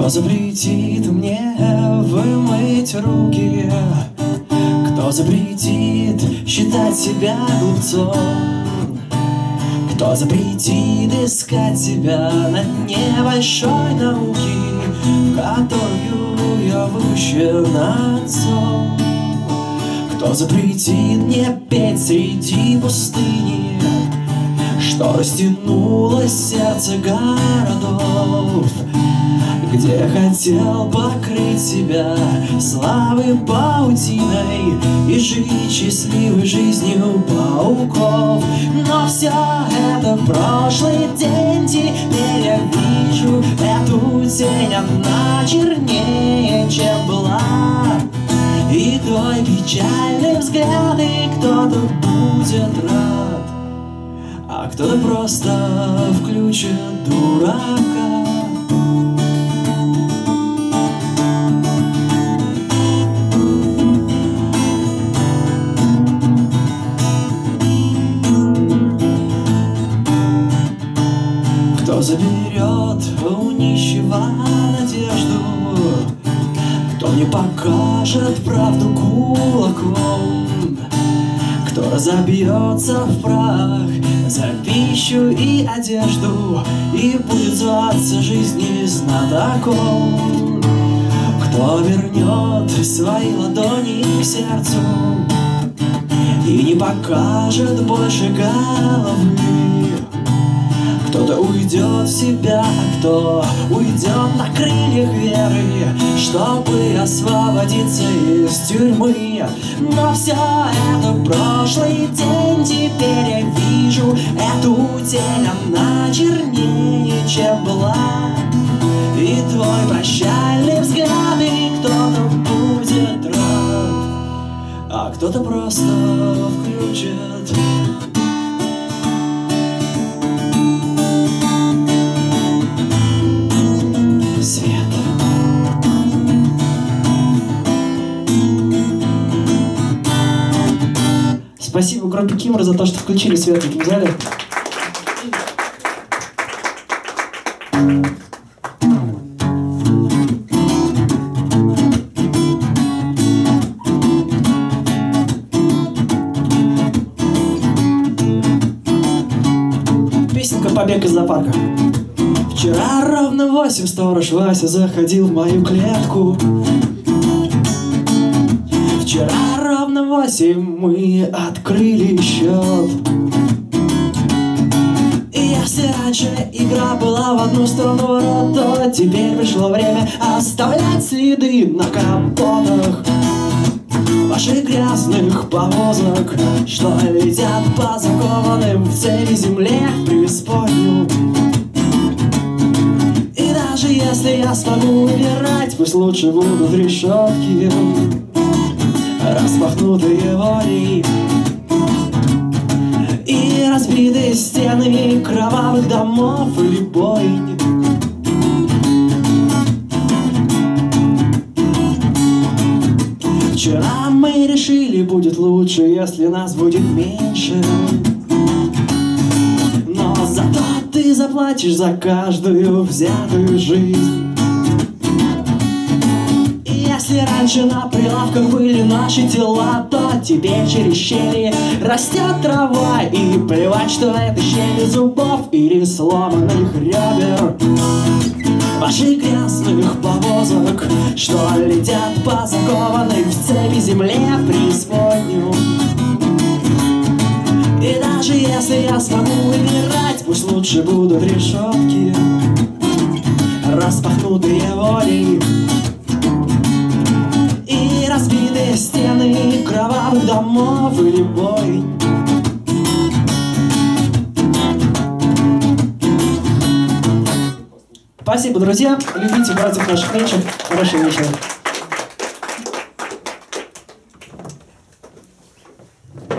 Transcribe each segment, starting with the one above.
Кто запретит мне вымыть руки? Кто запретит считать себя глупцом? Кто запретит искать себя на небольшой науке, в которую я выпущен отцом? Кто запретит мне петь среди пустыни, что растянулось сердце городов, где я хотел покрыть себя славой паутиной и жить счастливой жизнью пауков? Но все это прошлый день, теперь я вижу эту тень, она чернее, чем была. И твой печальный взгляд, и кто-то будет рад, а кто-то просто включит дурака. Кто заберет у нищего надежду? Кто мне покажет правду кулаком? Кто разобьется в прах за пищу и одежду и будет зваться жизни знатоком? Кто вернет свои ладони к сердцу и не покажет больше головы? Кто-то уйдет в себя, а кто уйдет на крыльях веры, чтобы освободиться из тюрьмы. Но все это прошлый день, теперь я вижу эту тень, она чернее, чем была. И твой прощальный взгляд, и кто-то будет рад, а кто-то просто включит свет. Спасибо группе Кимра за то, что включили свет в этом зале. Песенка «Побег из зоопарка». Вчера ровно в 8 сторож Вася заходил в мою клетку. Вчера ровно в 8 мы открыли счет. И если раньше игра была в одну сторону ворот, то теперь пришло время оставлять следы на капотах ваших грязных повозок, что летят по закованным в цепи земле в преисподнюю. И даже если я смогу выбирать, пусть лучше будут решетки, распахнутые волей и разбитые стены кровавых домов или бойни. Вчера мы решили, будет лучше, если нас будет меньше, но зато ты заплатишь за каждую взятую жизнь. Если раньше на прилавках были наши тела, то теперь через щели растет трава. И плевать, что это щели зубов или сломанных ребер ваших грязных повозок, что летят по закованной в цепи земле в преисподнюю. И даже если я смогу выбирать, пусть лучше будут решетки, распахнутые волей и разбитые стены кровавых домов или бойни. Спасибо, друзья. Любите братьев наших меньших. Хорошего вечера.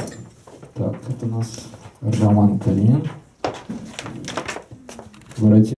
Так, это у нас Роман Калинин.